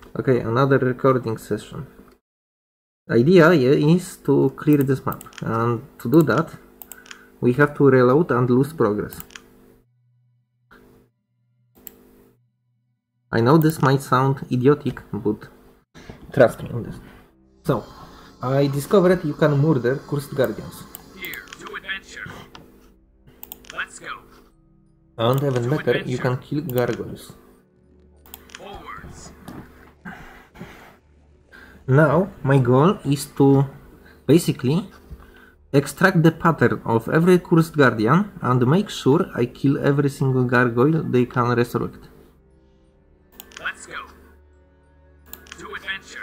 Okay, another recording session. The idea is to clear this map, and to do that, we have to reload and lose progress. I know this might sound idiotic, but trust me on this. So, I discovered you can murder Cursed Guardians. Here, to adventure. Let's go. And even better, you can kill gargoyles. Forwards. Now, my goal is to basically extract the pattern of every Cursed Guardian and make sure I kill every single gargoyle they can resurrect. Let's go. To adventure.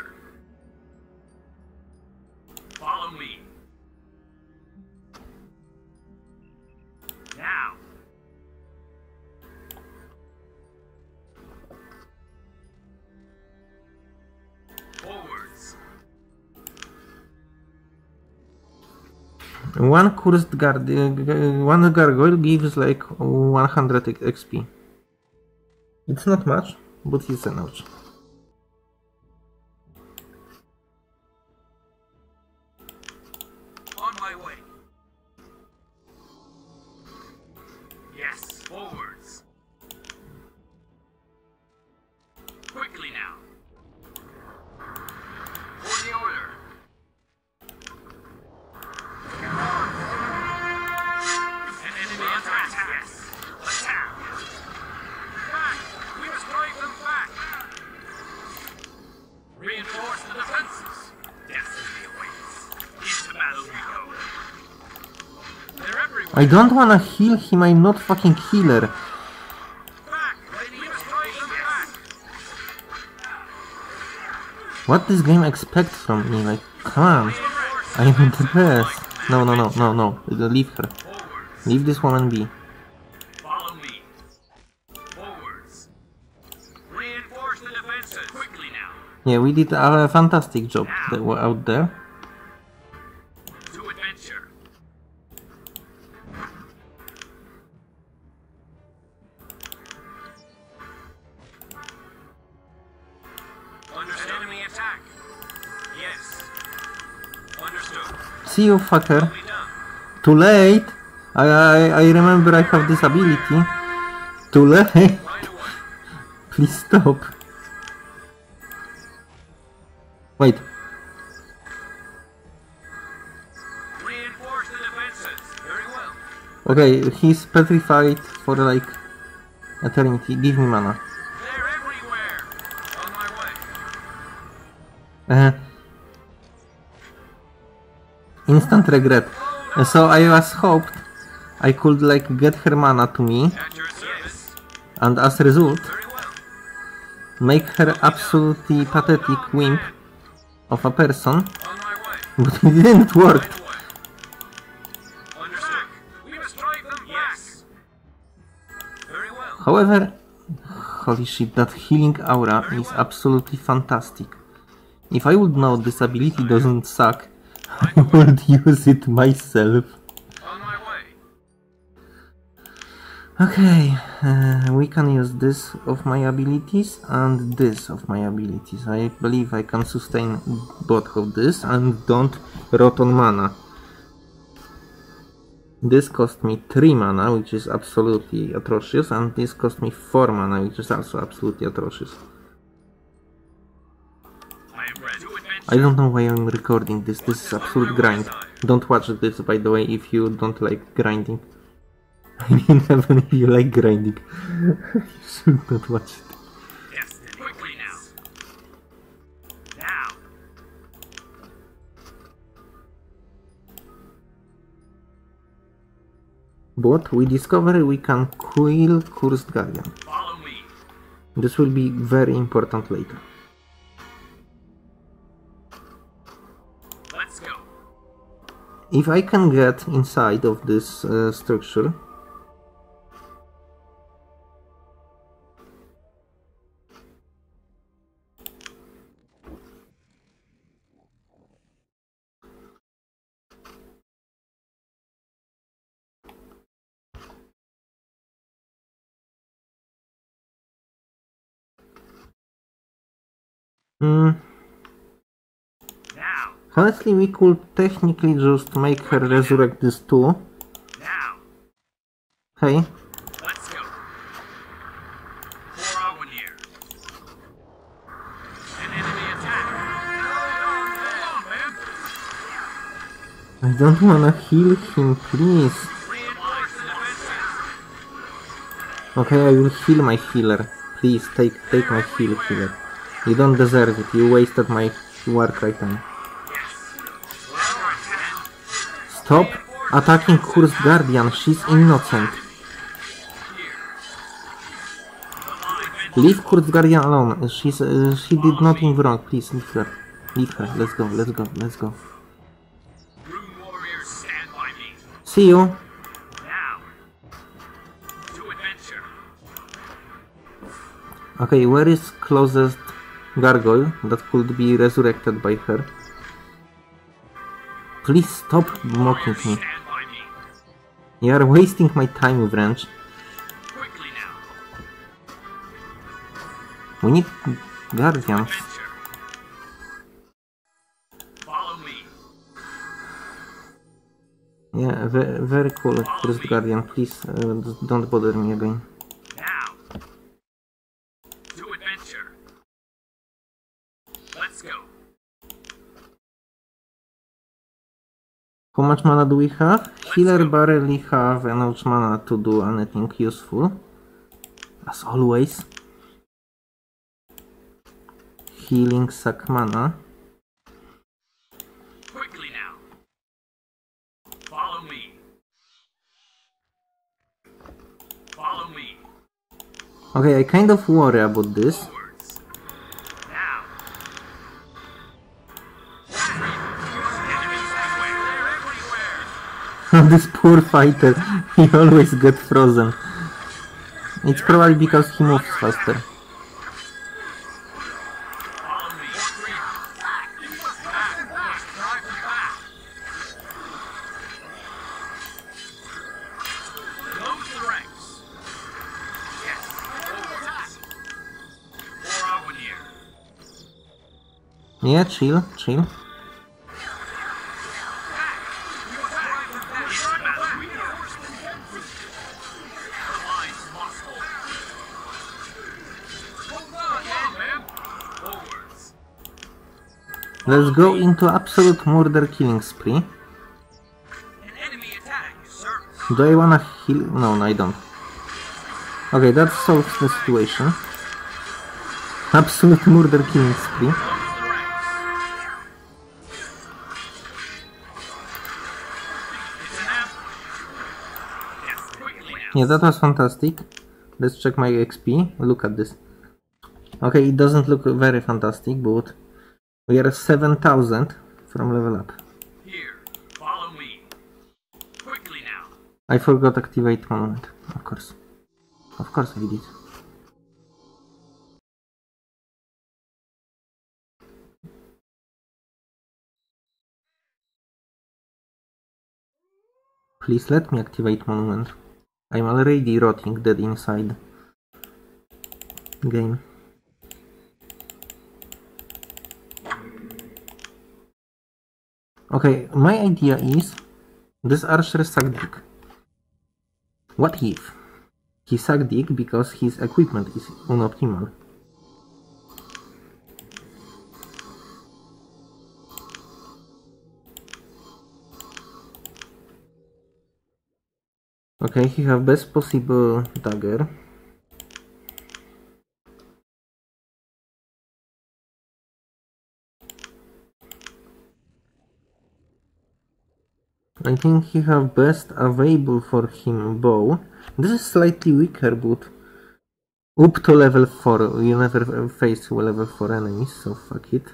Follow me. Now. Forwards. One gargoyle gives like 100 XP. It's not much, but it's enough. On my way. Yes, forwards. Quickly now. For the order. An enemy attack. Yes. Attack. Back. We must drive them back. Reinforce the defenses. Destiny awaits. Into battle we go. They're everywhere. I don't wanna heal him, I'm not fucking healer. Back. We must drive them back. What this game expect from me? Like, come on. I'm the best. No. Leave her. Forwards. Leave this woman be. Follow me. Forwards. Reinforce the defenses. Quickly now. Yeah, we did a fantastic job out there. To adventure. Understood. Enemy attack. Yes. Understood. See you, fucker. We done. Too late. I remember I have this ability. Too late. Right away. Please stop. Wait. Reinforce the defenses. Very well. Okay, he's petrified for like eternity. Give me mana. They're everywhere. On my way. Instant regret. So I was hoped I could like get her mana to me, At your service. and as a result Very well. make her absolutely pathetic wimp of a person, On my way. but it didn't work. Right away. Understood. We must drive them back. Very well. However, holy shit, that healing aura is absolutely fantastic. If I would know this ability doesn't suck, I would use it myself. On my way. Okay, we can use this of my abilities and this of my abilities. I believe I can sustain both of this and don't rot on mana. This cost me 3 mana, which is absolutely atrocious, and this cost me 4 mana, which is also absolutely atrocious. I am ready. To adventure. I don't know why I'm recording this. This is absolute grind. Don't watch this, by the way, if you don't like grinding. I mean, even if you like grinding, you should not watch it. Destiny. Quickly now. Now. But we discover we can kill Cursed Guardian. Follow me. This will be very important later. Let's go. If I can get inside of this structure, Hmm. Now. Honestly, we could technically just make her resurrect this too. Now. Hey. Let's go. For our near. An enemy attack. Come on, man. I don't wanna heal him, please. Reinforce the defenses. Okay, I will heal my healer. Please, take my healer. You don't deserve it. You wasted my Warcry time. Stop attacking Cursed Guardian. She's innocent. Leave Cursed Guardian alone. She did nothing wrong. Please leave her. Leave her. Let's go. Rune warriors, stand by me. See you. Now. To adventure. Okay, where is closest gargoyle that could be resurrected by her? Please stop mocking me. Stand by me. You are wasting my time, Wrench. Quickly now. We need guardians. Adventure. Follow me. Yeah, very cool, Cursed Guardian. Please don't bother me again. Now. To adventure. Let's go. How much mana do we have? Healer barely have enough mana to do anything useful. As always. Healing suck mana. Quickly now. Follow me. Follow me. Okay, I kind of worry about this. Forwards. Now. Enemies beware. They're everywhere. This poor fighter, he always gets frozen. It's probably because he moves faster. Follow me. Back. Drive them back. Close the ranks. Yes. Attack. For our near. Yeah, chill. Let's go into absolute murder killing spree. An enemy attack, sir. Do I wanna heal? No, I don't. Okay, that solves the situation. Absolute murder killing spree. Close the ranks. It's an apple. Yes, quickly now. Yeah, that was fantastic. Let's check my XP. Look at this. Okay, it doesn't look very fantastic, but we are 7,000 from level up. Here, follow me. Quickly now. I forgot activate monument. Of course I did. Please let me activate monument. I'm already rotting dead inside game. Okay, my idea is this archer suck dick. What if he suck dick because his equipment is unoptimal? Okay, he have best possible dagger. I think he have best available for him bow. This is slightly weaker, but up to level 4. You never face level 4 enemies, so fuck it.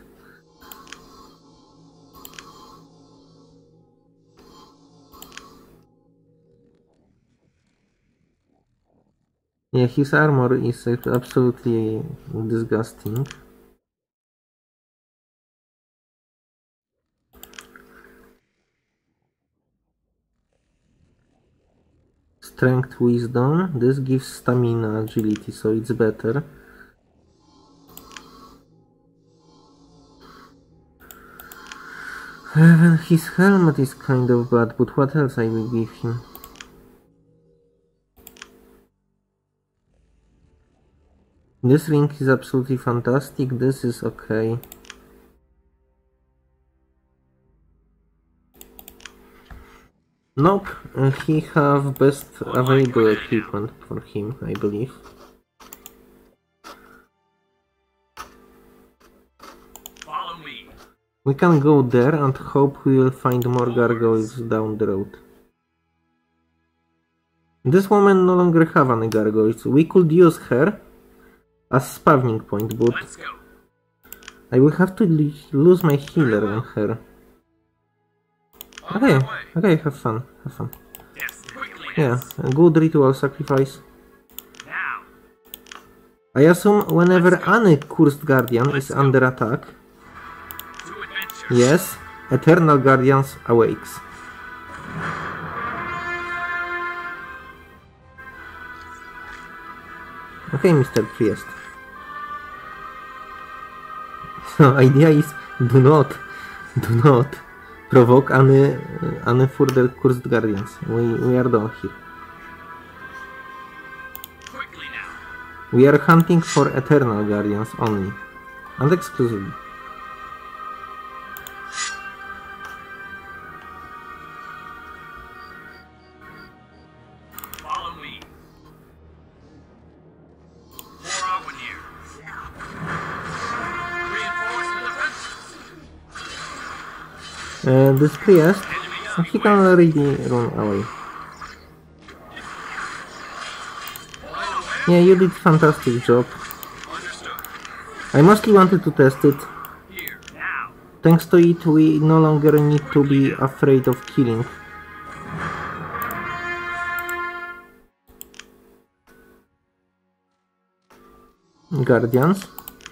Yeah, his armor is absolutely disgusting. Strength, wisdom. This gives stamina, agility, so it's better. His helmet is kind of bad, but what else I will give him? This ring is absolutely fantastic, this is okay. Nope, he have best available equipment for him, I believe. Follow me. We can go there and hope we will find more gargoyles down the road. This woman no longer have any gargoyles. We could use her as spawning point, but Let's go. I will have to lose my healer on her. On Okay, my way. okay, have fun, have fun. Yes, quickly. Yeah, a good ritual sacrifice. Now. I assume whenever any cursed guardian is under attack, To adventure. yes, Eternal Guardians awakes. Okay, Mr. Priest. So idea is do not provoke any further cursed guardians. We are done here. Quickly now. We are hunting for eternal guardians only, and exclusively. Follow me. More Arwen here. Reinforce the defenses. This priest, he can already run away. Yeah, you did fantastic job. Understood. I mostly wanted to test it. Here. Now. Thanks to it, we no longer need to be afraid of killing. Guardians.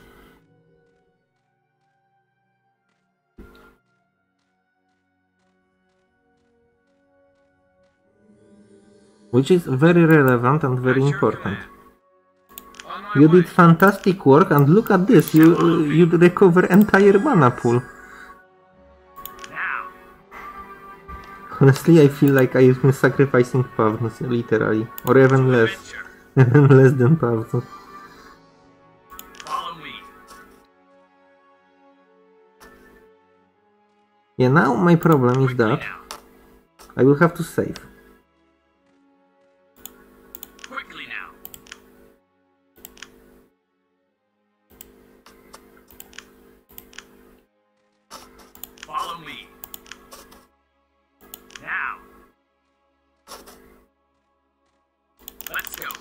Which is very relevant and very important. On my You way. did fantastic work, and look at this, you recover entire mana pool. Now. Honestly, I feel like I'm sacrificing Pavnos, literally. Or even less. Adventure. Even less than Pavnos. Follow me. Yeah, now my problem is Quickly that now. I will have to save. Quickly now. Follow me. Now. Let's go.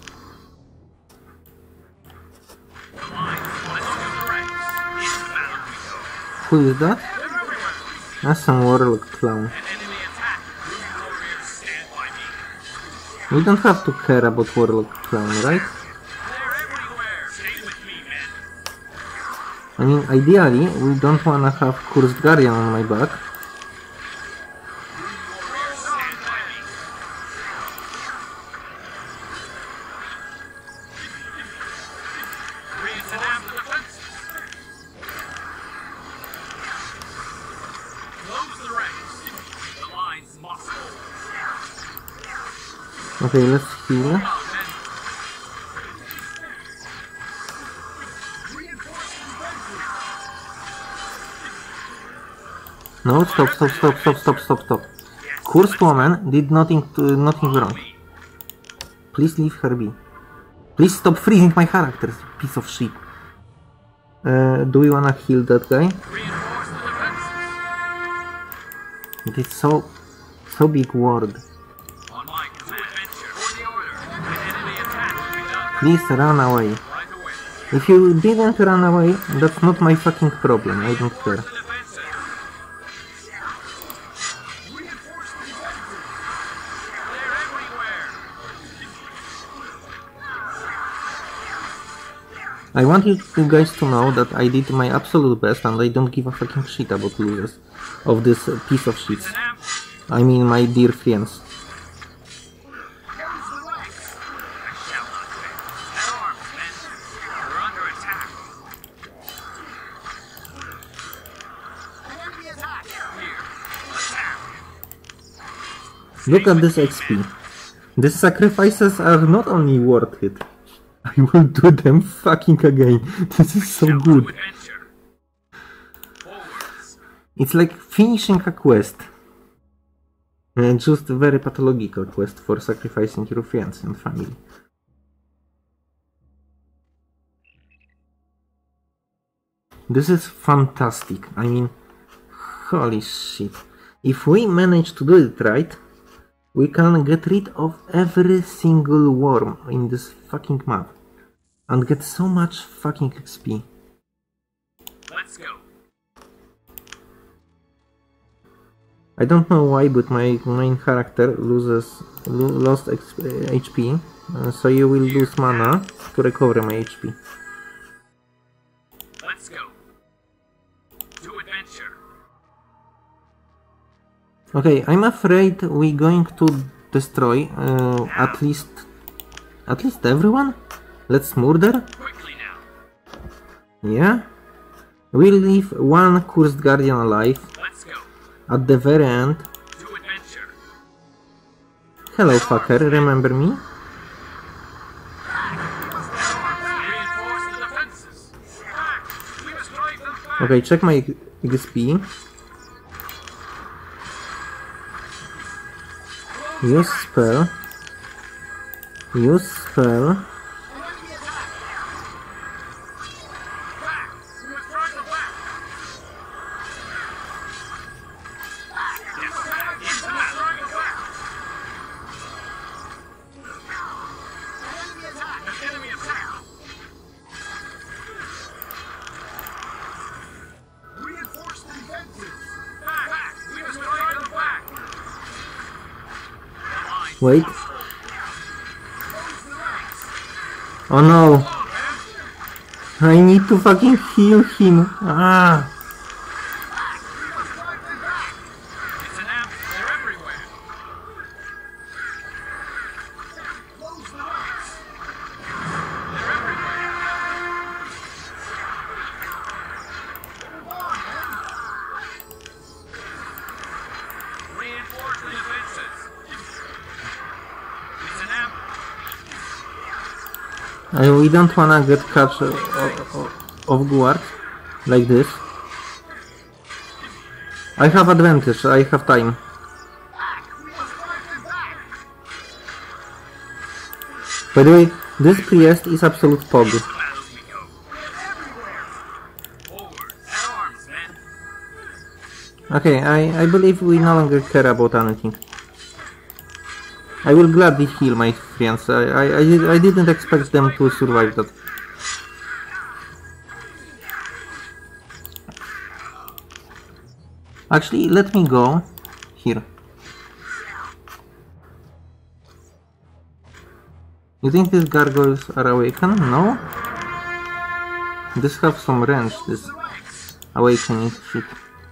The lines. Let's do the ranks. Into battle we go. Who is that? They're everywhere. That's some warlock clown. An enemy attack. Blue warriors stand by me. We don't have to care about warlock clown, right? They're everywhere. Stay with me, men. I mean, ideally, we don't wanna have Cursed Guardian on my back. Warriors stand by me. Reinforce the defenses. Close the ranks. The lines must hold. Okay, let's heal. Well, men. No, stop. Cursed woman did nothing wrong. Me. Please leave her be. Please stop freezing my characters, you piece of shit. Do we wanna heal that guy? Reinforce the defenses. It is so big word. On my command. Adventure. For the order. An enemy attack will be done Please run away. right away. If you didn't run away, that's not my fucking problem. I don't care. The defenses. Reinforce the defenses. They're everywhere. I want you guys to know that I did my absolute best and I don't give a fucking shit about losers of this piece of shit. It's an ambush. I mean my dear friends. Close the ranks. I shall not fail. At arms, men. We're under attack. Enemy attack. We Look at this XP. These sacrifices are not only worth it. I will do them fucking again. This is so good. Adventure. Forwards. It's like finishing a quest. Just a very pathological quest for sacrificing your friends and family. This is fantastic. I mean, holy shit. If we manage to do it right, we can get rid of every single worm in this fucking map and get so much fucking XP. Let's go. I don't know why, but my main character lost HP, so you will lose mana to recover my HP. Let's go. To adventure. Okay, I'm afraid we're going to destroy at least everyone. Let's murder. Quickly now. Yeah, we'll leave one cursed guardian alive Let's go. at the very end. To adventure. Hello, fucker. Remember me? Reinforce the defenses. Back. We must drive them back. Okay, check my XP. Use spell. Use spell. Back. We must drive them back. Yes. Into battle. Drive them back. An enemy attack. Reinforce the defenses. Back. Back. We must drive them back. Wait. Oh no. I need to fucking heal him. Ah. It's an amp. They're everywhere. Close the ranks. They're everywhere. Reinforce the defenses. It's an amp. We don't wanna get catch off guard like this. I have advantage. I have time. By the way, this priest is absolute pog. Battle we go. Everywhere. Forward. At arms, men. Okay, I believe we no longer care about anything. I will gladly heal my friends. I didn't expect them to survive that. Actually, let me go here. You think these gargoyles are awakened? No? This have some range, this awakening shit.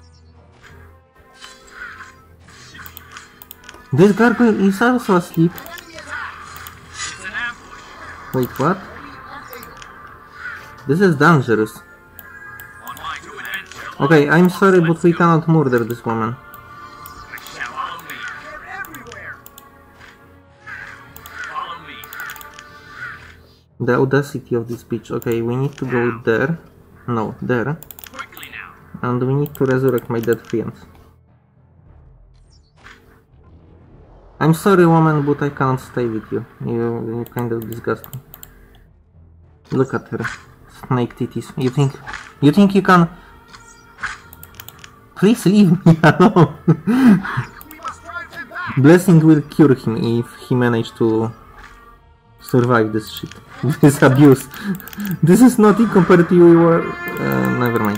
This gargoyle is also asleep. It's an ambush. Wait, what? This is dangerous. On my to adventure. Okay, I'm sorry, but we cannot murder this woman. Follow me. They're everywhere. Follow me. The audacity of this bitch. Okay, we need to go there. No, there. Quickly now. And we need to resurrect my dead friends. I'm sorry, woman, but I can't stay with you. You kind of disgust me. Look at her. Snake titties. You think you can... Please leave me alone. We must drive them back. Blessing will cure him if he managed to survive this shit. This abuse. This is nothing compared to your... never mind.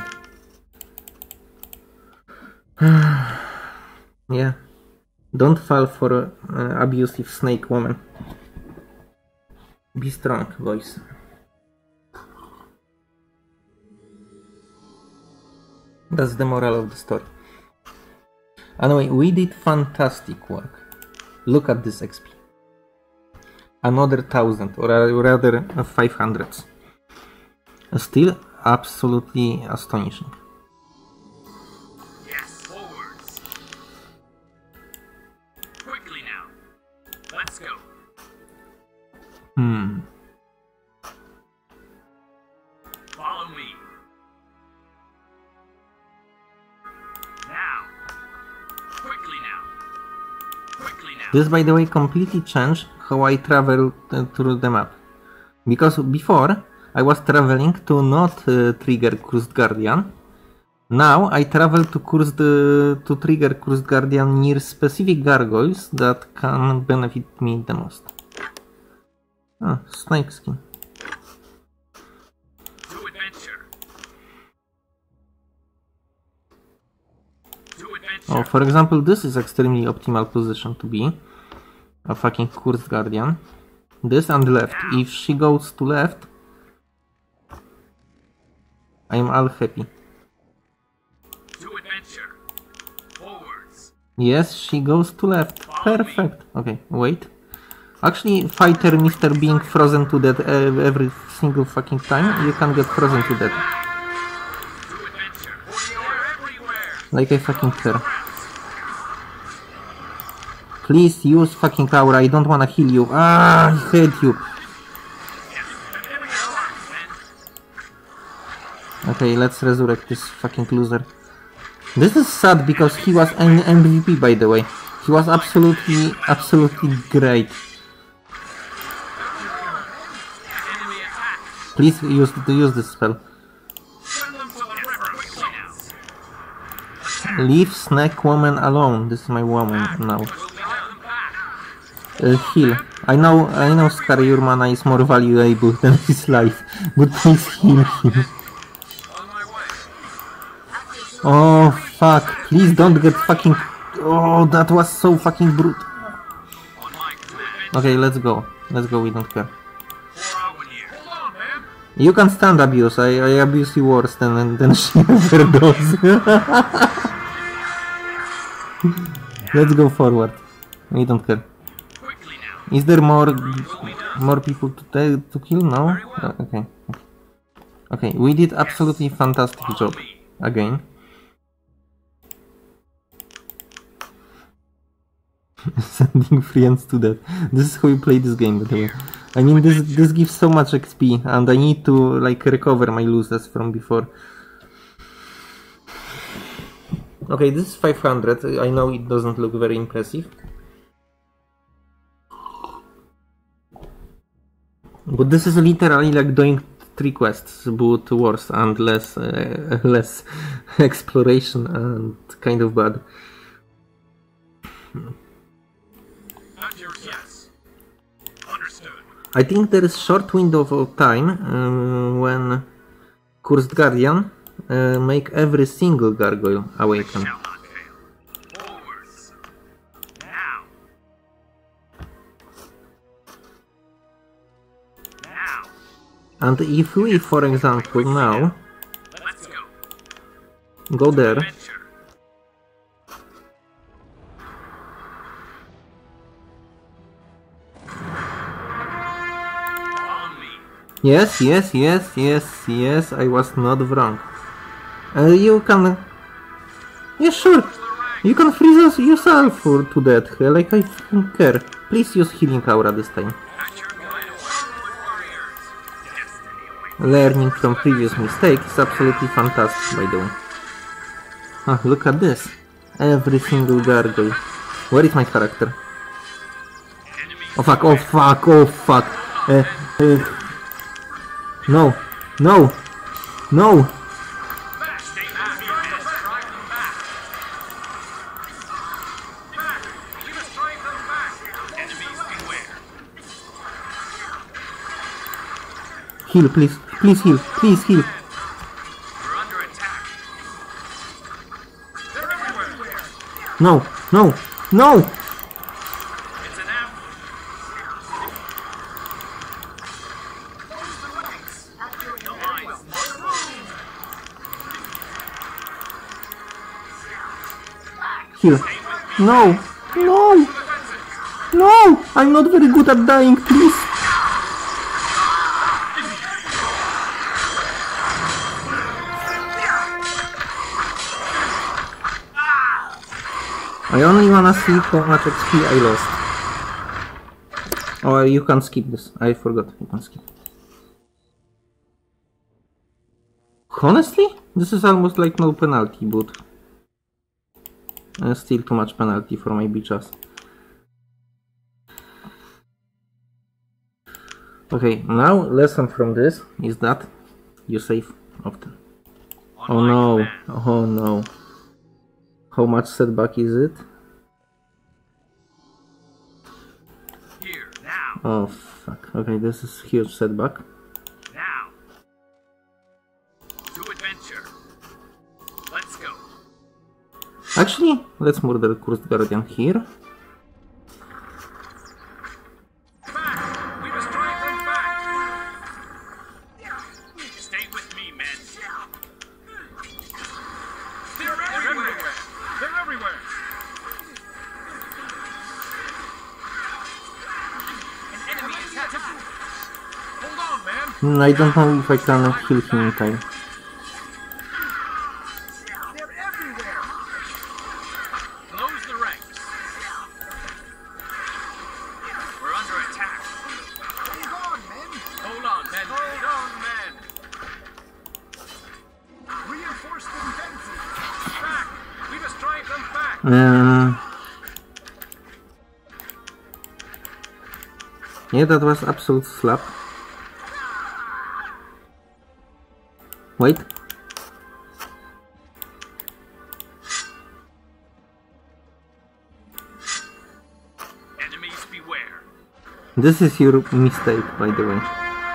Yeah. Don't fall for abusive snake woman. Be strong, boys. That's the moral of the story. Anyway, we did fantastic work. Look at this XP. Another 1000, or rather 500. Still absolutely astonishing. Yes, forwards. Quickly now. This, by the way, completely changed how I travel through the map. Because before, I was traveling to not trigger Cursed Guardian. Now, I travel to trigger Cursed Guardian near specific gargoyles that can benefit me the most. Ah, snake skin. To adventure. To adventure. Oh, for example, this is extremely optimal position to be a fucking Cursed Guardian. This and left. If she goes to left, I'm all happy. To adventure. Forwards. Yes, she goes to left. Perfect. Okay, wait. Actually, fighter Mr. being frozen to death every single fucking time, you can get frozen to death. To adventure. You're everywhere. Like I fucking care. Please use fucking aura, I don't wanna heal you. Ah, I hate you. Okay, let's resurrect this fucking loser. This is sad because he was an MVP, by the way. He was absolutely great. Enemy attack. Please use this spell. Send them to the river quickly now. Leave Snack Woman alone. This is my woman now. We'll get them back. Heal. I know Scar, your mana is more valuable than his life, but please heal him. On my way. Oh fuck, please don't get fucking... Oh, that was so fucking brute. On my command. Okay, let's go, we don't care. 4 hour here. Hold on, man. You can stand abuse, I abuse you worse than she ever does. Let's go forward, we don't care. Quickly now. Is there more people to kill? No? Okay. Okay, we did absolutely fantastic job again. Sending friends to death. This is how you play this game, by the way. I mean, this gives so much XP, and I need to like recover my losses from before. Okay, this is 500. I know it doesn't look very impressive. But this is literally like doing 3 quests, but worse and less exploration and kind of bad. Not yours, yes. Understood. I think there is short window of time when Cursed Guardian make every single gargoyle awaken. Shall not fail. Forwards. Now. Now. And if we, for example, now Let's go. go there, Adventure. Follow me. yes, I was not wrong. You can... Yeah, sure. You can freeze yourself to death, like I don't care. Please use Healing Aura this time. At your command, warriors. Destiny awaits. Learning from previous mistakes is absolutely fantastic, by the way. Ah, look at this. Every single gargoyle. Where is my character? Enemy. Oh fuck, oh fuck, oh fuck. No, no, no. Back. Stay back. Drive them back. Back. You just drive them back. Enemies beware. Heal, please, please heal, please heal. We're under attack. They're everywhere. No, no, no. It's an ambush. The lines. Heal. No, no, no. I'm not very good at dying, please. I only wanna see how much XP I lost. Oh, you can skip this. I forgot. You can skip. Honestly, this is almost like no penalty, but still too much penalty for my bitch ass. Okay, now lesson from this is that you save often. Oh no, oh no. How much setback is it? Here, now. Oh fuck, okay, this is huge setback. Now. To adventure. Let's go. Actually, let's murder Cursed Guardian here. Back! We must drive them back! Stay with me, men. They're everywhere! They're everywhere! An enemy is attacking! Hold on, man! I don't know if I can heal him in time. They're everywhere! Close the ranks. We're under attack. Hold on, men! Hold on, men! Hold on, men! Reinforce the defenses! Back! We must drive them back! Yeah, that was absolute slap. Wait. Enemies beware. This is your mistake, by the way.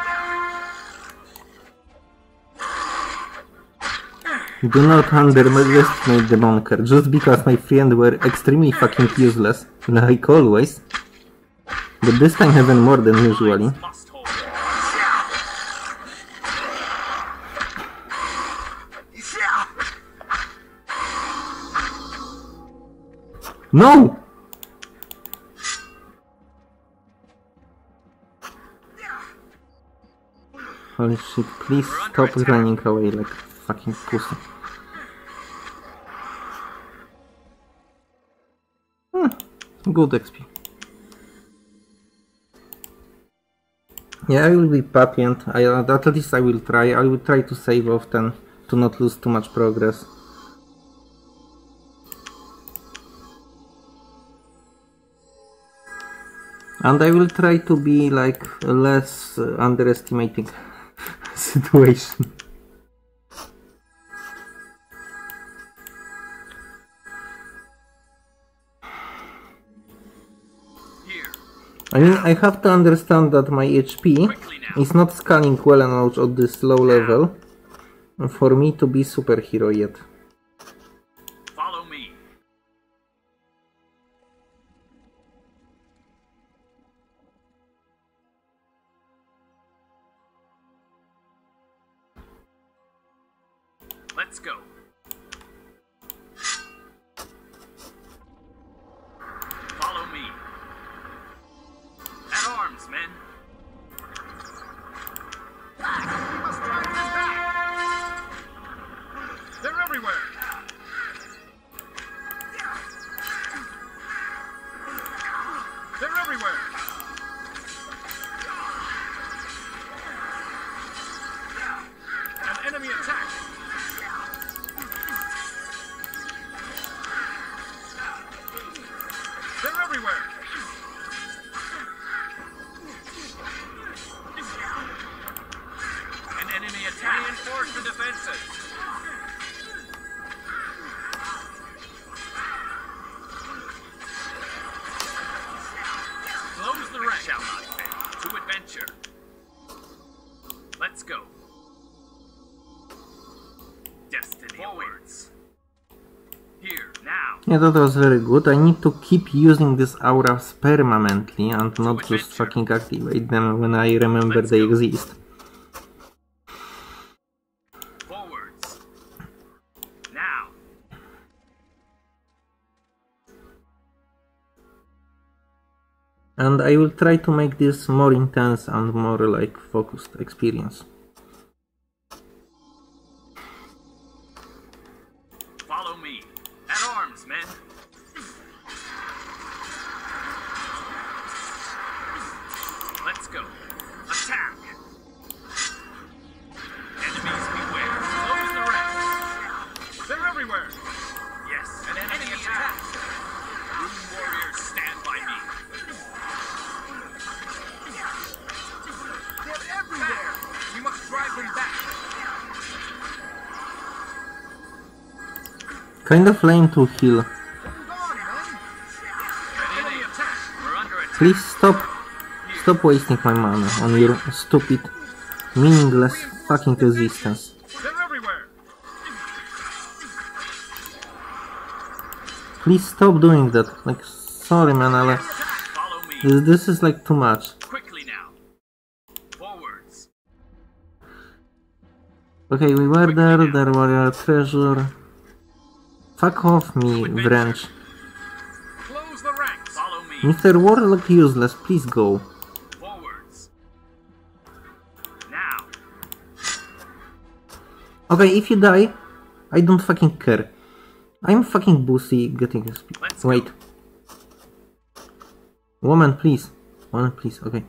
Do not underestimate the bunker. Just because my friends were extremely fucking useless, like always. But this time even more than usually. Must hold. No! Holy shit, please stop running away like fucking pussy. Good XP. Yeah, I will be patient. At least I will try. I will try to save often to not lose too much progress. And I will try to be like less underestimating situation. Here. I mean, I have to understand that my HP is not scanning well enough at this low level for me to be superhero yet. Follow me. Let's go. Follow me. At arms, men. We must drive them back. They're everywhere. They're everywhere. An enemy attack. They're everywhere. An enemy attack. Reinforce the defenses. Close the rank. Shall not fail. To adventure. Let's go. Destiny forwards. Here, now. Yeah, that was very good. I need to keep using these auras permanently and not just fucking activate them when I remember they exist. Forwards. Now. And I will try to make this more intense and more like focused experience. Follow me. At arms, men. Let's go. Attack. Enemies beware. Close the ranks. They're everywhere. Yes. An enemy attack. Rune warriors, stand by me. Kind of lame to heal. Enemy attack. We're under attack. Please stop wasting my mana on your stupid, meaningless fucking resistance. They're everywhere. Please stop doing that. Like, sorry man, ale Follow me. this is like too much. Quickly now. Forwards. Okay, we were there were a treasure. Fuck off me, wrench. Close the ranks. Follow me. Mr. Warlock useless, please go. Forwards. Now. Okay, if you die, I don't fucking care. I'm fucking boosy getting a speed. Let's go. Wait. Woman, please. Woman, please, okay.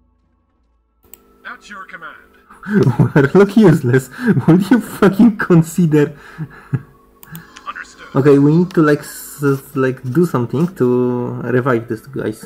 At your command. Warlock useless. Will you fucking consider... Understood. Okay, we need to like do something to revive this guys.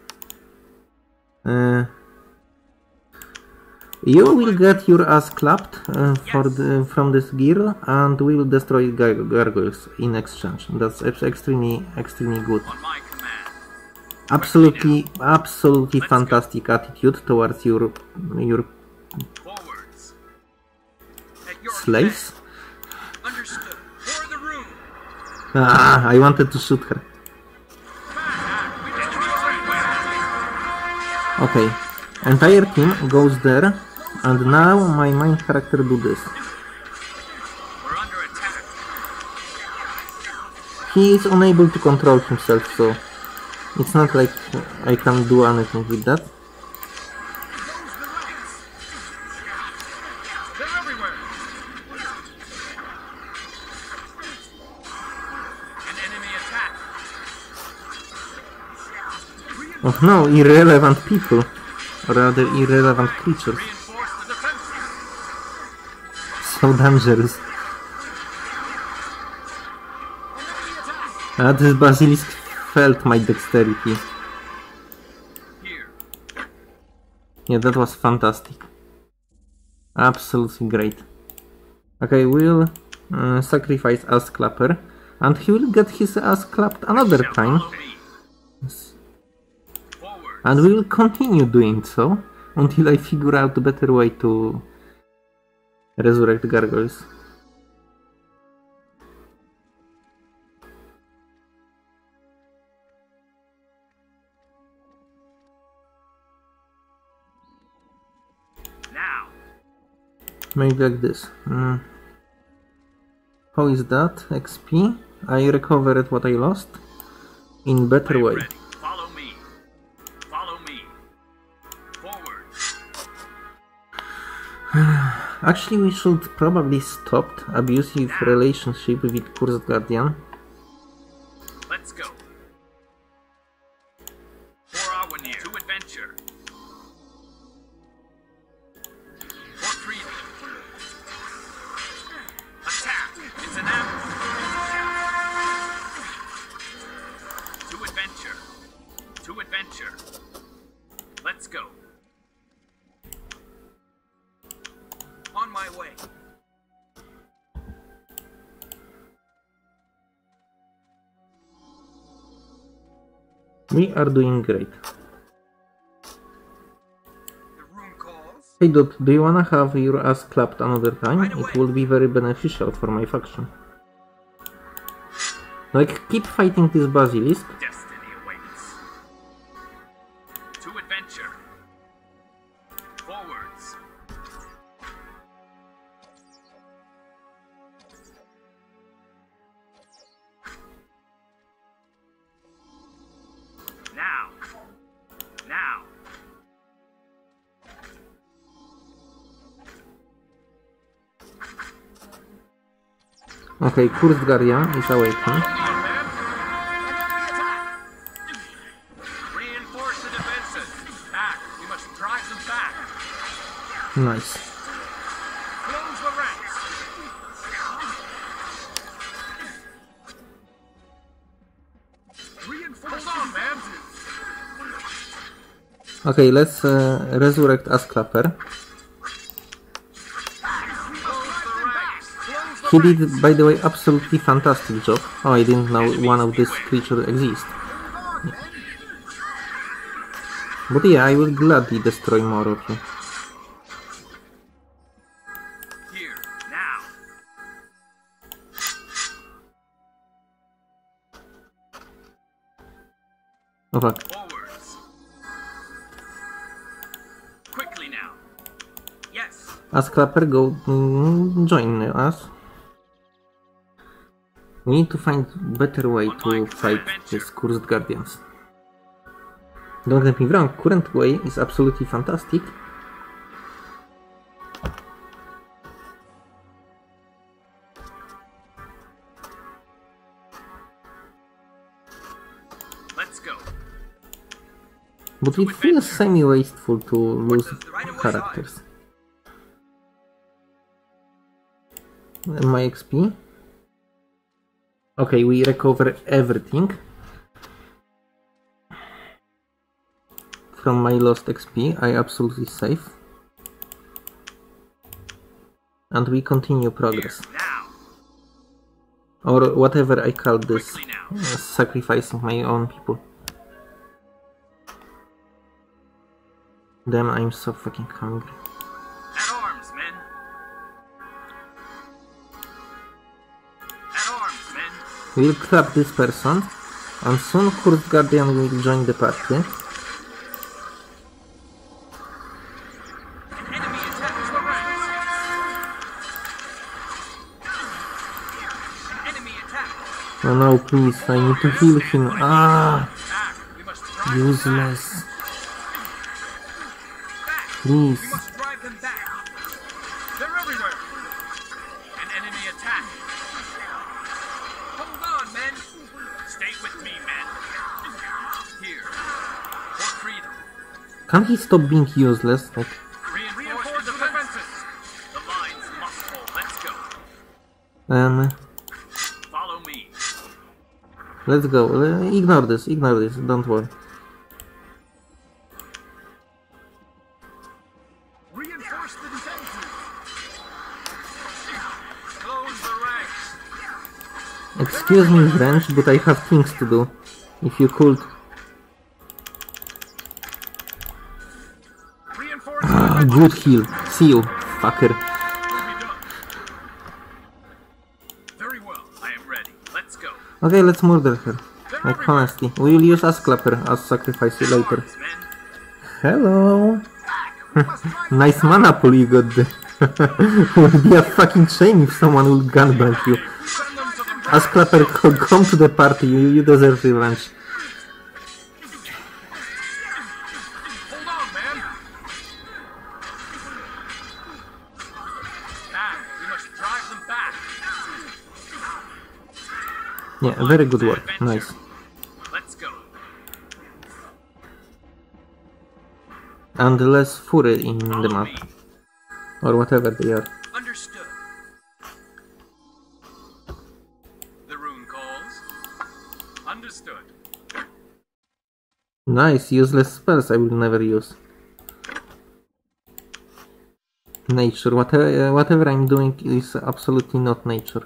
You will get your ass clapped from this gear, and we will destroy gargoyles in exchange. That's extremely good. On my command. Absolutely fantastic attitude towards your Forwards. At your slaves. command. Understood. For the room. Ah, I wanted to shoot her. We destroy everywhere. Okay, entire team goes there, and now my main character do this. We're under attack. He is unable to control himself, so it's not like I can do anything with that. They're everywhere. An enemy attack. Oh no, irrelevant people, or rather irrelevant creatures. Reinforce the defenses. So dangerous. This basilisk felt my dexterity. Here. Yeah, that was fantastic. Absolutely great. Okay, we'll sacrifice Ass Clapper, and he will get his ass clapped another Shall time. follow me. Forward. And we will continue doing so until I figure out a better way to resurrect gargoyles. Now. Maybe like this. How is that? XP? I recovered what I lost in better way. Ready. Follow me. Follow me. Forward. Actually, we should probably stop abusive relationship with Cursed Guardian. Let's go. For our near. To adventure. For freedom. Attack. It's an ambush. To adventure. To adventure. Let's go. On my way. We are doing great. The room calls. Hey dude, do you wanna have your ass clapped another time? It will be very beneficial for my faction. Like, keep fighting this basilisk. Destiny awaits. To adventure. Forwards. Now. Now. Okay, Cursed Guardian is awakened. Reinforce the defenses. Back. We must drive them back. Nice. Close the ranks. Reinforce. Hold on, man. Okay, let's resurrect Ass Clapper. Close the ranks. Close the He did, by the way, absolutely fantastic job. Oh, I didn't know one of these creatures exists. But yeah, I will gladly destroy more of you. Here, now. Oh fuck. Forwards. Quickly now. Yes. As Clapper, go join us. We need to find better way to fight these cursed guardians. Don't get me wrong, current way is absolutely fantastic. Let's go. But it feels semi-wasteful to lose characters. My XP. Okay, we recover everything from my lost XP. I absolutely safe. And we continue progress. Now. Or whatever I call this, Quickly now. sacrificing my own people. Damn, I'm so fucking hungry. At arms, men. At arms, men. We'll trap this person, and soon Cursed Guardian will join the party. An enemy attacks the ranks. An enemy attack. Oh no, please, I need to heal him. Ah, Back. We must drive useless. back. Please. We must drive them back. They're everywhere. An enemy attack. Hold on, men. Stay with me, men. Here. For freedom. Can't he stop being useless? Like, Reinforce the defenses. The lines must hold. Let's go. Follow me. let's go. Ignore this, don't worry. Reinforce the defenses. Close the ranks. Excuse me, French, but I have things to do. If you could. Reinforce Ah, good heal. See you, fucker. will be done. Very well. I am ready. Let's go. Okay, let's murder her. Like, honestly. We will use Asclapper as sacrifice later. Arms, men. Hello! Nice mana pool you got there. Would be a fucking shame if someone would gunbank you. Send them to the Asclapper, come to the party, you deserve revenge. Hold on, man. Back. We must drive them back. Yeah, very good work, nice. Let's go. And less fury in the Follow map, me. or whatever they are. Understood. The rune calls. Understood. Nice, useless spells I will never use. Nature, whatever I'm doing is absolutely not nature.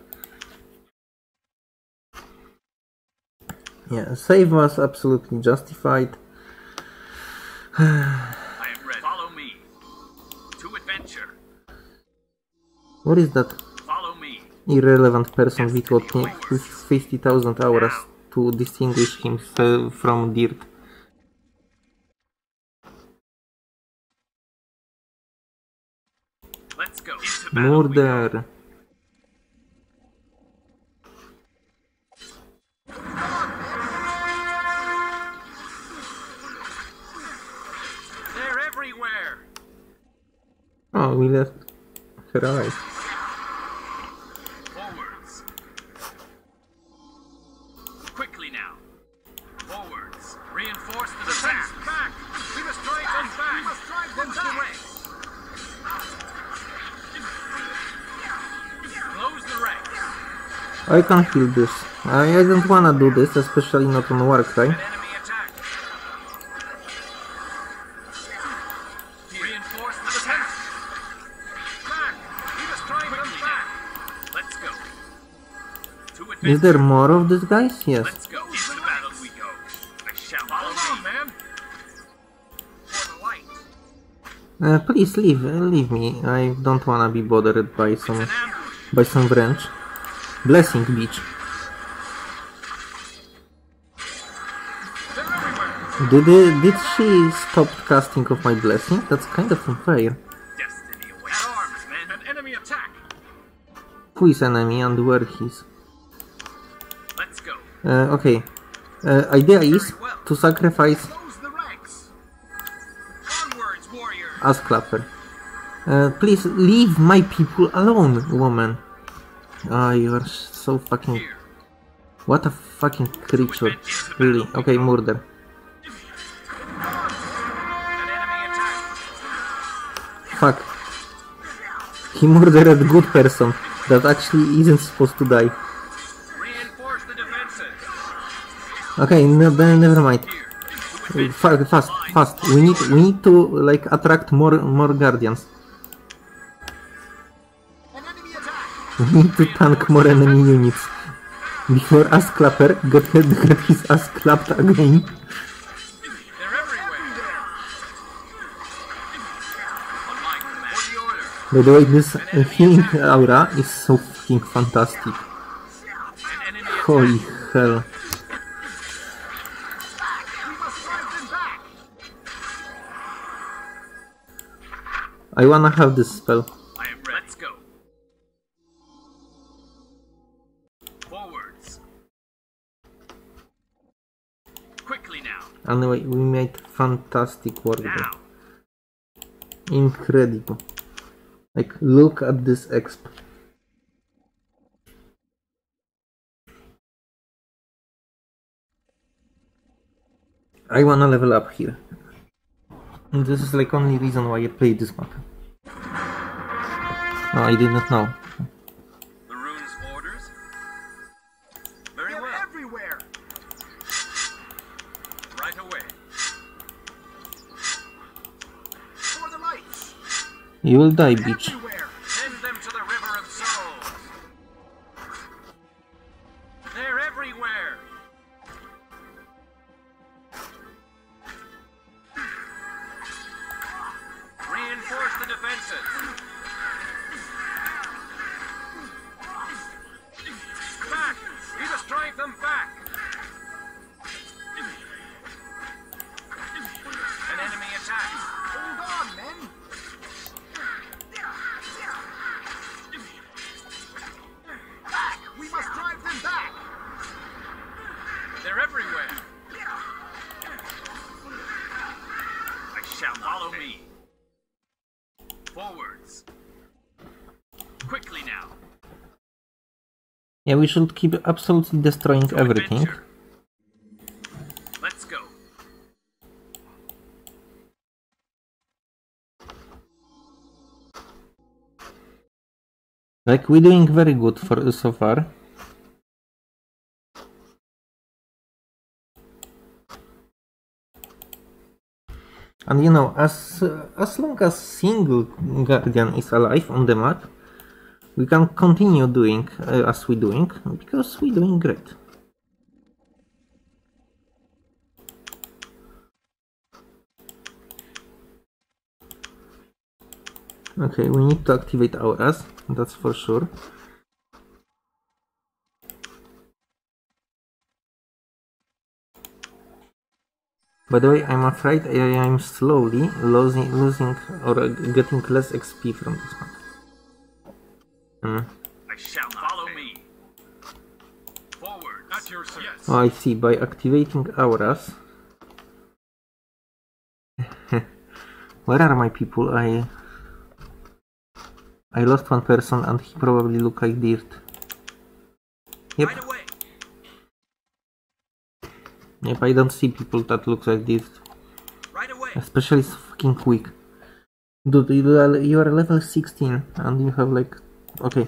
Yeah, save was absolutely justified. I am ready. Follow me. To adventure. What is that Follow me. irrelevant person with what 50,000 hours to distinguish himself from dirt? Let's go. Into battle we go. Murder! They're everywhere. Oh, we left her alive. Forwards. Quickly now. Forwards. Reinforce the defense. Back. We must drive them back. We must drive them back. Close the ranks. I can't heal this. I don't wanna do this, especially not on Warcry. An enemy attack. Reinforce the defense. Back. We must drive them back. Let's go. Is there more of these guys? Yes. Let's go. Into battle we go. I shall follow me, man. For the light. Please leave me. I don't wanna be bothered by It's an some ambush. branch. Blessing beach. They're everywhere. Did she stop casting of my blessing? That's kind of unfair. Destiny awaits. At arms, men. An enemy attack. Who is enemy and where he's? Let's go. Okay. Idea is to sacrifice Close the ranks. Onwards, warriors. Asclapper. Please leave my people alone, woman. Ah, you are so fucking... Here. What a fucking creature. Really. Okay, murder. An enemy attack. Fuck. He murdered a good person that actually isn't supposed to die. Reinforce the defenses. Okay, no, then never mind. Here. Fast. We need to like attract more guardians. An enemy attack. We need to tank more enemy units before Asclapper get his ass clapped again. They're everywhere. On my command. For the order. By the way, this healing aura is so fucking fantastic. An enemy attack. Holy hell. We must drive them back. I wanna have this spell. I am ready. Let's go. Forwards. Quickly now. Anyway, we made fantastic work there. Now. Incredible. Like, look at this exp. I wanna level up here. And this is like only reason why I play this map. Oh, I did not know. The rune's orders. Very well. Everywhere. Right away. For the lights. You will die, bitch. Everywhere. Send them to the river of souls. They're everywhere. Reinforce the defenses. Back! We must drive them back! An enemy attack! Hold on, men! Back! We must drive them back! They're everywhere! I shall follow me. Forwards. Quickly now. Yeah, we should keep absolutely destroying To everything. adventure. Let's go. Like, we're doing very good for so far. And you know, as long as single guardian is alive on the map, we can continue doing as we're doing, because we're doing great. Okay, we need to activate auras, that's for sure. By the way, I'm afraid I am slowly losing or getting less XP from this map. I shall follow me. Forward. At your service. Yes. Oh, I see. By activating auras. Where are my people? I lost one person and he probably looked like dirt. Yep. Right away. Yep, I don't see people that look like dirt. Right away. Especially so fucking quick. Dude, you are level 16 and you have like... Okay.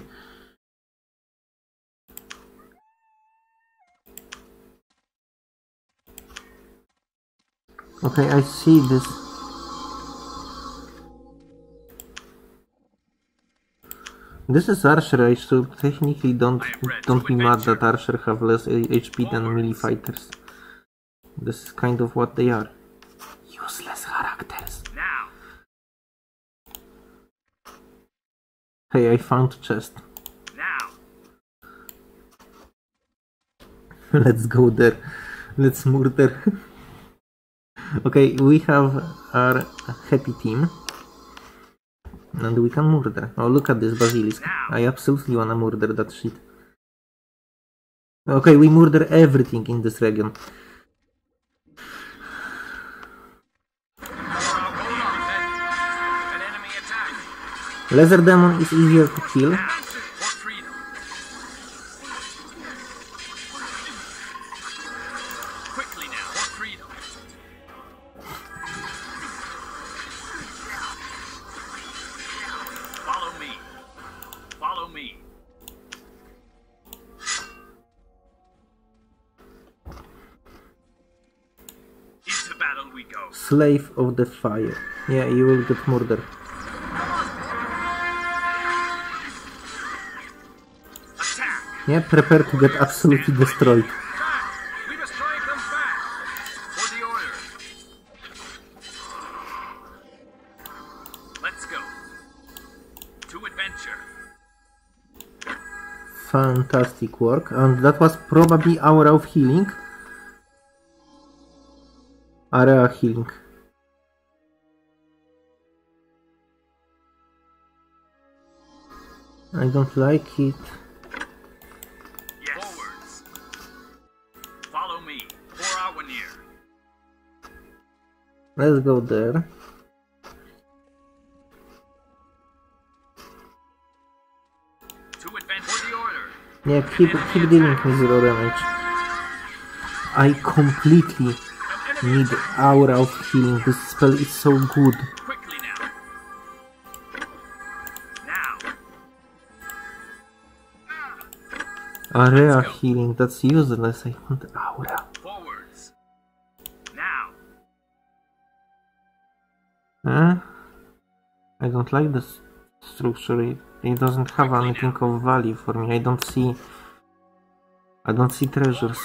Okay, I see this. This is Archer. I should technically don't be mad that Archer have less HP than melee fighters. This is kind of what they are. Useless characters. Now. Hey, I found chest. Now. Let's go there. Let's murder. Okay, we have our happy team. And we can murder. Oh, look at this basilisk. I absolutely wanna murder that shit. Okay, we murder everything in this region. Laser Demon is easier to kill. Slave of the Fire. Yeah, you will get murdered. Yeah, prepare to get absolutely destroyed. We must drive them back. For the order. Let's go. To adventure. Fantastic work. And that was probably Aura of Healing. Area Healing. I don't like it. Yes. Forwards. Follow me. For Awanir. Let's go there. To advance for the order. Yeah, keep dealing with 0 damage. I completely need Aura of Healing. This spell is so good. Quickly now. Now. Area Healing, that's useless. I want Aura. Forwards. Now. Huh? I don't like this structure. It doesn't have anything of value for me. I don't see treasures.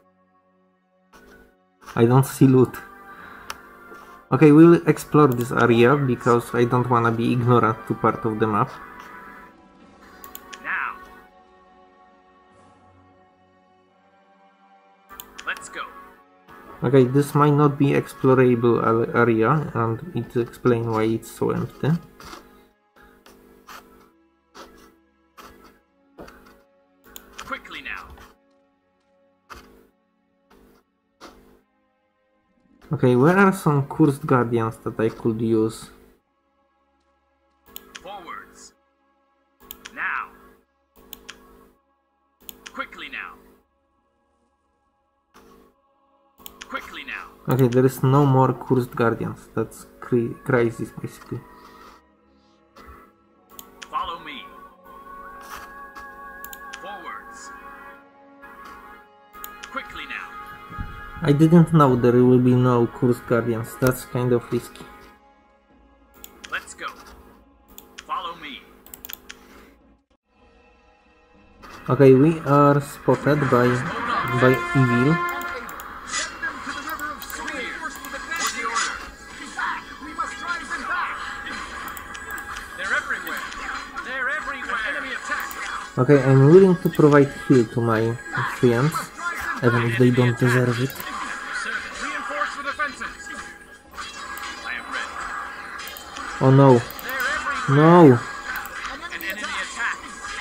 I don't see loot. Okay, we'll explore this area because I don't wanna be ignorant to part of the map. Now. Let's go. Okay, this might not be explorable area, and it explains why it's so empty. Quickly now. Okay, where are some cursed guardians that I could use? Forwards. Now. Quickly now. Quickly now. Okay, there is no more cursed guardians. That's crisis basically. Follow me. Forwards. Quickly now. I didn't know there will be no cursed guardians. That's kind of risky. Let's go. Follow me. Okay, we are spotted by evil. Okay, I'm willing to provide heal to my friends, even if they don't deserve it. Reinforce the defenses. I am ready. Oh no. No! An enemy attack.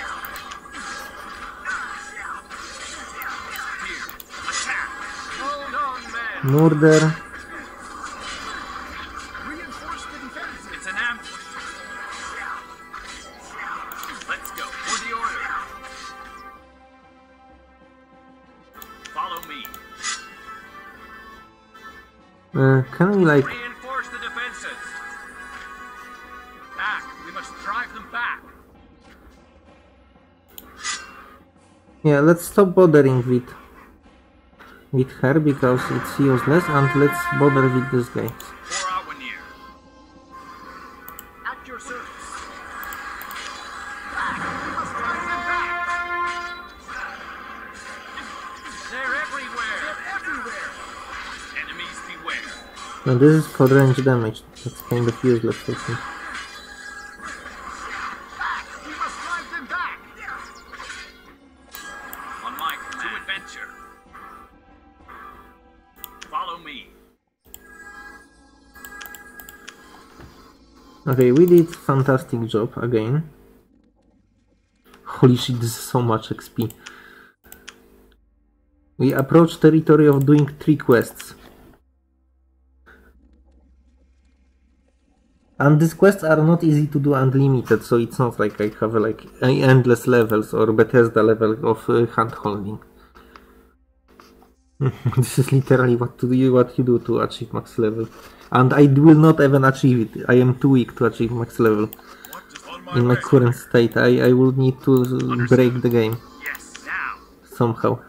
Here. Attack. Hold on, man. Murder. Reinforce the defenses. It's an ambush. Let's go. For the order. Follow me. Can we like... Reinforce the defenses. Back. We must drive them back. Yeah, let's stop bothering with her because it's useless, and let's bother with this guy. For Awanir. At your service. everywhere. No, this is for range damage. That's kind of useless for me. We must drive them back. On my to adventure. Follow me. Okay, we did fantastic job again. Holy shit, this is so much XP. We approach territory of doing 3 quests. And these quests are not easy to do unlimited, so it's not like I have like endless levels or Bethesda level of hand holding. This is literally what you do to achieve max level. And I will not even achieve it. I am too weak to achieve max level. In my current state, I will need to break the game. Yes, now. Somehow.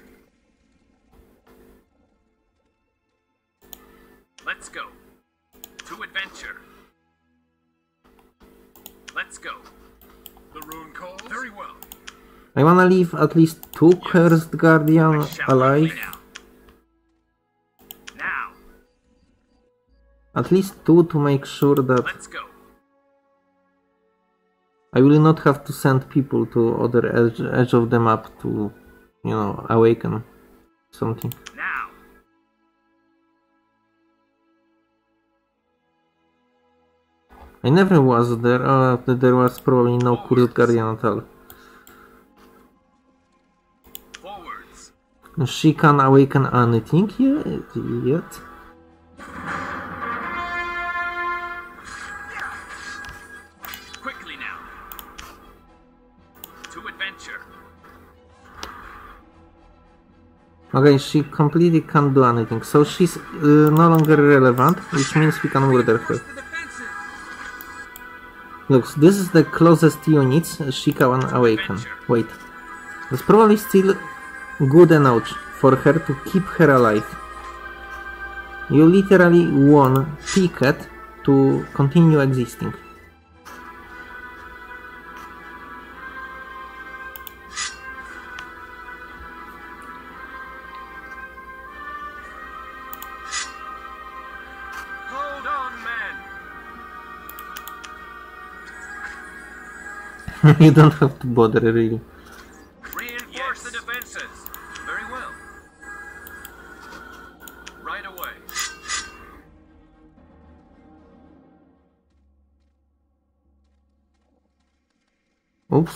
Let's go. To adventure. Let's go. The rune calls? Very well. I wanna leave at least 2 cursed guardian alive. Now. At least 2 to make sure that Let's go. I will not have to send people to other edge of the map to, you know, awaken something. Now. I never was there. There was probably no cursed guardian at all. Forwards. She can awaken anything yet? Quickly now. To adventure. Okay, she completely can't do anything, so she's no longer relevant, which means we can murder her. Look, this is the closest units she can awaken. Wait, it's probably still good enough for her to keep her alive. You literally won ticket to continue existing. Hold on, men. You don't have to bother, really. Reinforce the defenses. Very well. Right away. Oops.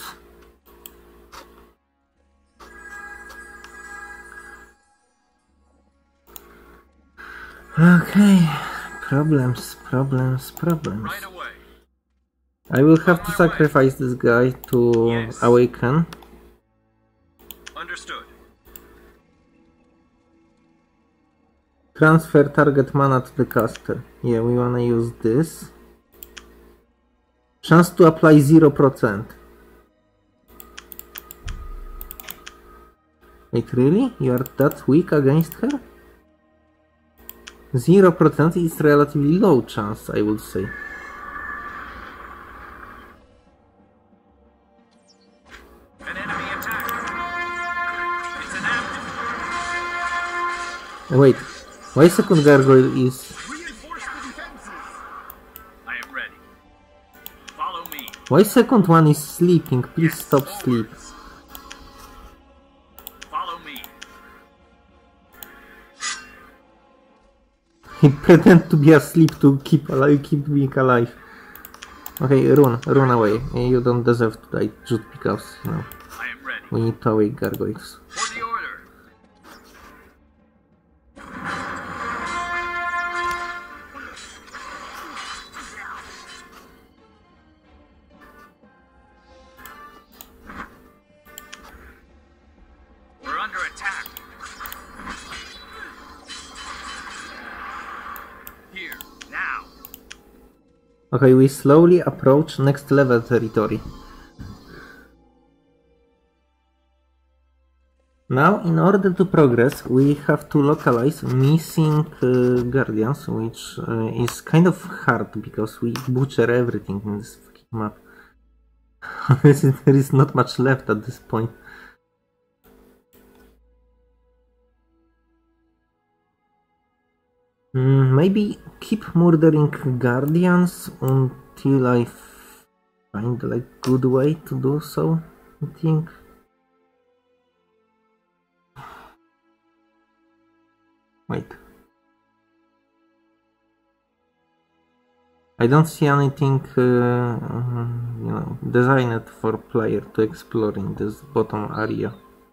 Okay. Problems. Right away. I will have to sacrifice this guy to awaken. Understood. Transfer target mana to the caster. Yeah, we wanna use this. Chance to apply 0%. Wait, really? You are that weak against her? 0% is relatively low chance, I would say. An enemy attack. It's an apt. Wait, why second gargoyle is... Reinforce the defenses. I am ready. Follow me. Why second one is sleeping? Please stop sleep. Follow me. He pretend to be asleep to keep being alive. Okay, run away. You don't deserve to die just because, you know, I am ready. we need to awake gargoyles. For the order. We're under attack. Here, now. Okay, we slowly approach next level territory. Now, in order to progress, we have to localize missing guardians, which is kind of hard because we butcher everything in this fucking map. There is not much left at this point. Maybe keep murdering guardians until I find like good way to do so, I think. Wait. I don't see anything designed for player to explore in this bottom area.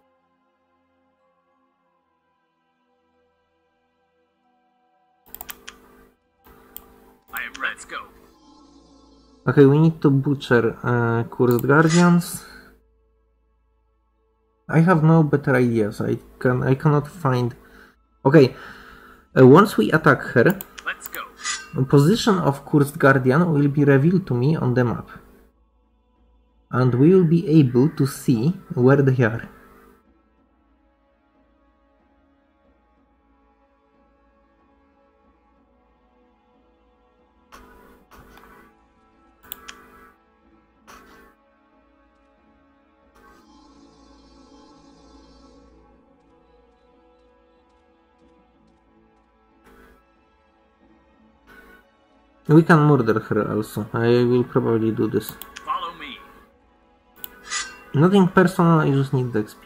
Let's go. Okay, we need to butcher Cursed Guardians. I have no better ideas. I cannot find. Okay, once we attack her, let's go. The position of Cursed Guardian will be revealed to me on the map, and we will be able to see where they are. We can murder her also. I will probably do this. Follow me. Nothing personal, I just need the XP.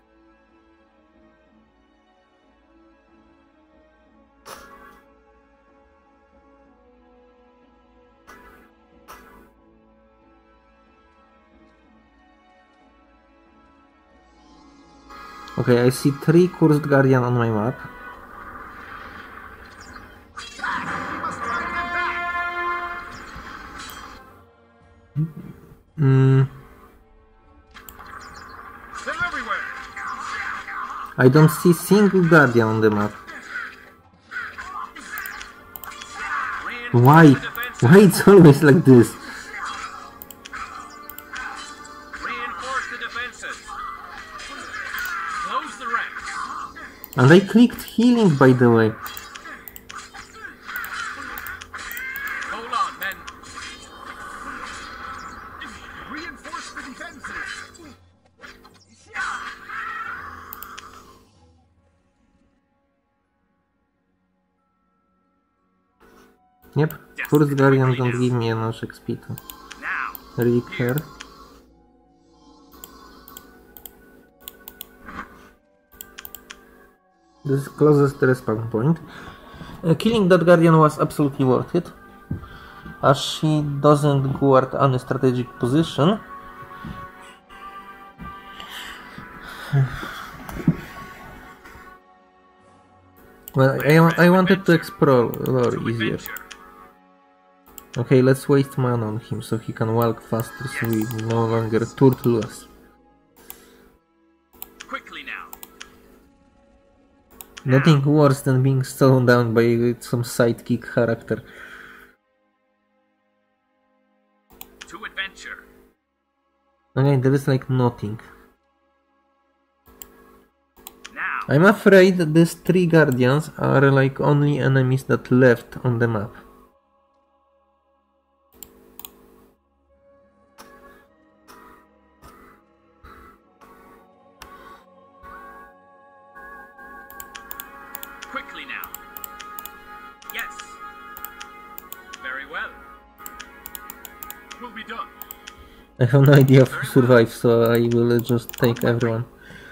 Okay, I see 3 Cursed Guardian on my map. They're everywhere. I don't see single Guardian on the map. Why? Why it's always like this? Reinforce the defenses. Close the ranks. And I clicked healing, by the way. Hold on, men. Reinforce the defenses. Yep, Cursed Guardian don't give me enough XP to really care. This is closest respawn point. Killing that Guardian was absolutely worth it, as she doesn't guard any strategic position. Well, I wanted to explore easier. Okay, let's waste mana on him so he can walk faster, so we no longer turtle us. Quickly now. Nothing worse than being slowed down by some sidekick character. To adventure. Okay, there is like nothing. Now. I'm afraid that these 3 guardians are like only enemies that left on the map. Quickly now. Yes. Very well. Will be done. I have no idea who survives, so I will just take everyone.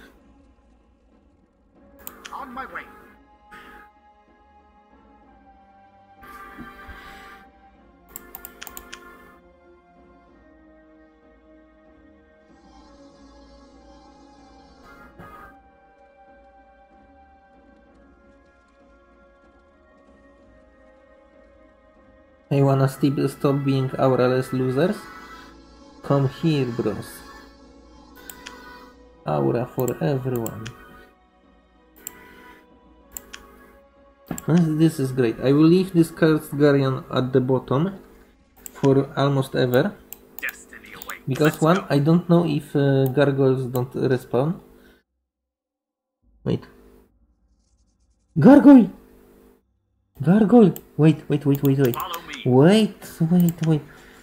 On my way. I wanna stop being auraless losers? Come here, bros. Aura for everyone. This is great. I will leave this Cursed Guardian at the bottom for almost ever. Destiny awaits. Because one, I don't know if gargoyles don't respawn. Wait. Gargoyle! Gargoyle! Wait. Follow me. Wait.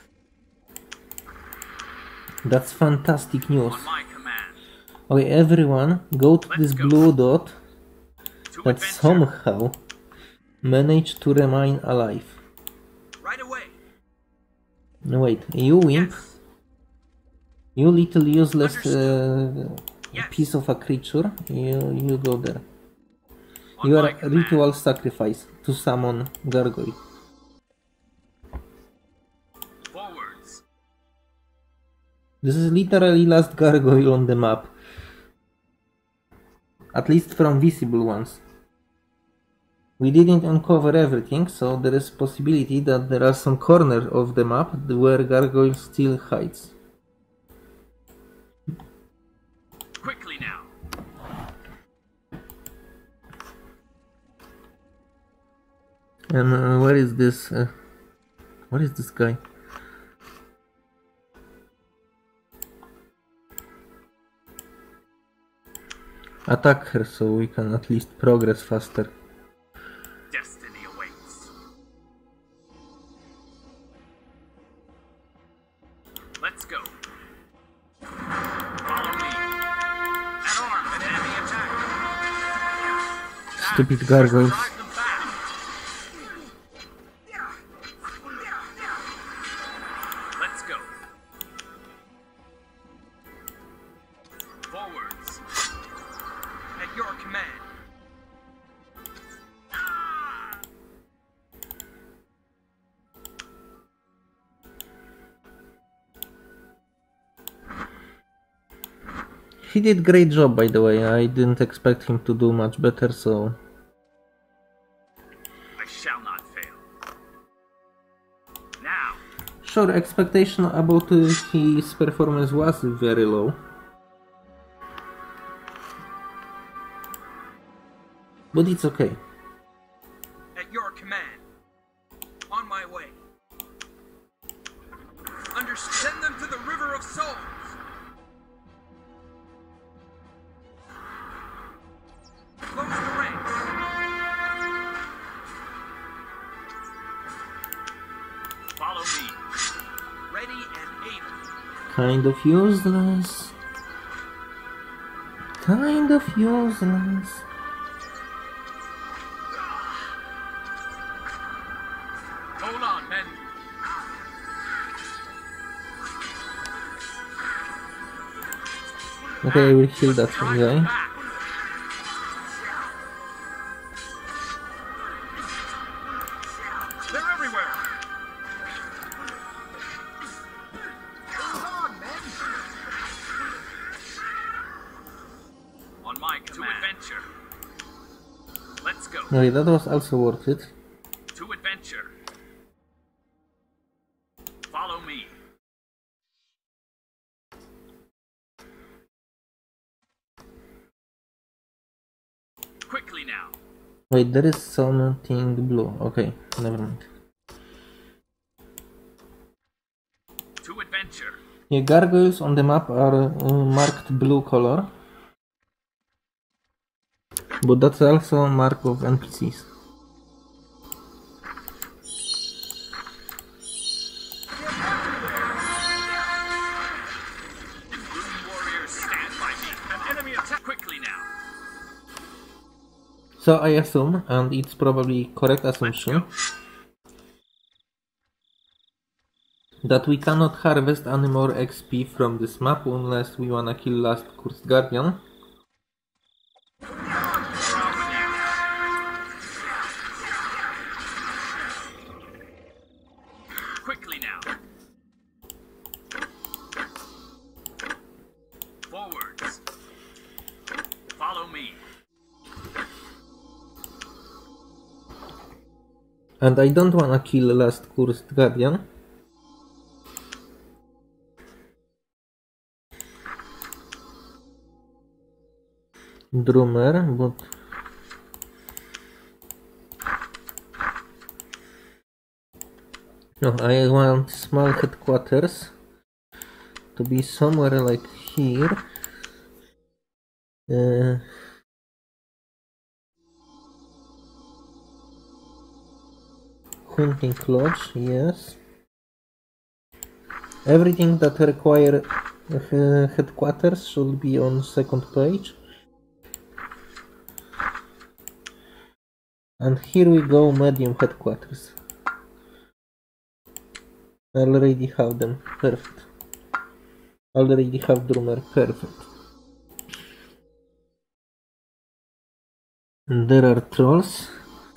That's fantastic news. On my command. Okay, everyone, go to this blue dot that adventure. somehow Manage to remain alive. Right away. Wait, you wimp. Yes. You little useless Yes. piece of a creature. You go there. On You my are command. ritual sacrifice to summon gargoyle. Forwards. This is literally last gargoyle on the map. At least from visible ones. We didn't uncover everything, so there is possibility that there are some corners of the map where gargoyle still hides. Quickly now. And where is this? What is this guy? Attack her so we can at least progress faster. Destiny awaits. Let's go. Follow me. At arms, an enemy attack. Stupid gargoyles. Drive them back. Let's go. Forwards. At your command. He did great job, by the way. I didn't expect him to do much better, so... I shall not fail. Now. Sure, expectation about his performance was very low. But it's okay. At your command. On my way. Send them to the River of Souls. Close the ranks. Follow me. Ready and able. Kind of useless. Kind of useless. Hold on, men. Okay, I will heal that one guy. They're everywhere. On my command. To adventure. Let's go. Okay, that was also worth it. To adventure. Follow me. Quickly now. Wait, there is something blue. Okay, never mind. To adventure. Yeah, gargoyles on the map are marked blue color. But that's also a mark of NPCs. Warriors, stand by me. An enemy attack. Quickly now. So I assume, and it's probably correct assumption, that we cannot harvest any more XP from this map unless we wanna kill last Cursed Guardian. Quickly now. Forwards. Follow me. And I don't wanna kill last Cursed Guardian. Drummer, but... No, I want small headquarters to be somewhere like here. Hunting lodge, yes. Everything that require headquarters should be on second page. And here we go, medium headquarters. I already have them, perfect. Already have drummer, perfect. And there are trolls.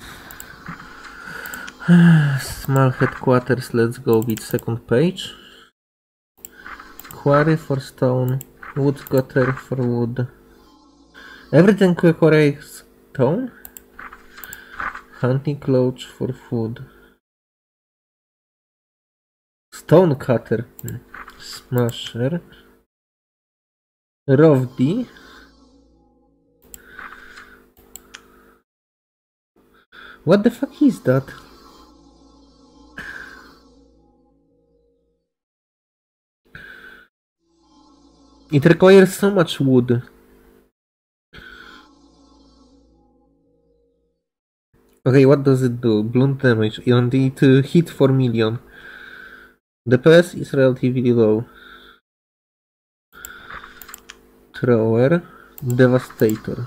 Small headquarters, let's go with second page. Quarry for stone, wood cutter for wood. Everything requires stone. Hunting lodge for food. Stone cutter. Smasher. Rovdi. What the fuck is that? It requires so much wood. Okay, what does it do? Blunt damage and it hit 4 million. The PS is relatively low. Thrower. Devastator.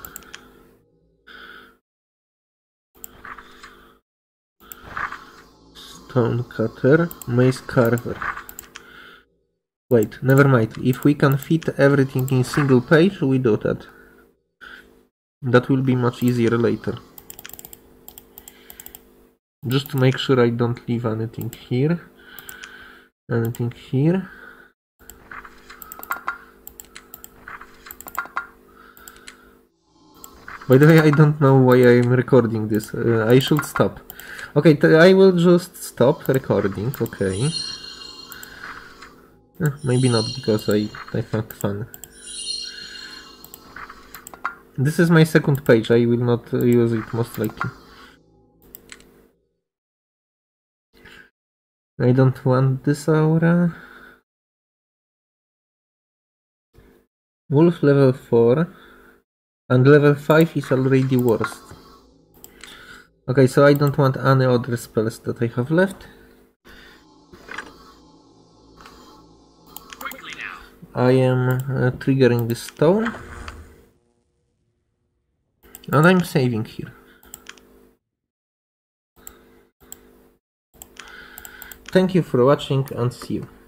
Stone cutter. Mace carver. Wait, never mind. If we can fit everything in single page, we do that. That will be much easier later. Just to make sure I don't leave anything here. Anything here. By the way, I don't know why I'm recording this. I should stop. Okay, I will just stop recording, okay. Maybe not, because I found fun. This is my second page, I will not use it most likely. I don't want this aura. Wolf level 4. And level 5 is already worst. Okay, so I don't want any other spells that I have left. Quickly now. I am triggering this stone. And I'm saving here. Thank you for watching and see you.